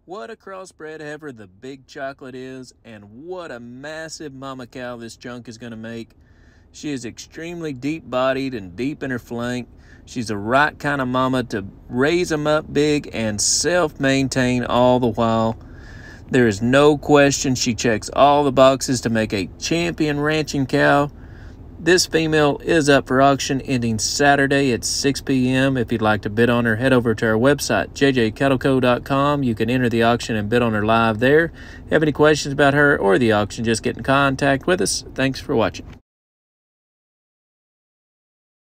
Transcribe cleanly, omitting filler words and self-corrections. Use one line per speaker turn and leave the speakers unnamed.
What a crossbred heifer the Big Chocolate is, and what a massive mama cow this junk is going to make. She is extremely deep-bodied and deep in her flank. She's the right kind of mama to raise them up big and self-maintain all the while. There is no question she checks all the boxes to make a champion ranching cow. This female is up for auction ending Saturday at 6 p.m. If you'd like to bid on her, head over to our website, jjcattleco.com. You can enter the auction and bid on her live there. Have any questions about her or the auction, just get in contact with us. Thanks for watching.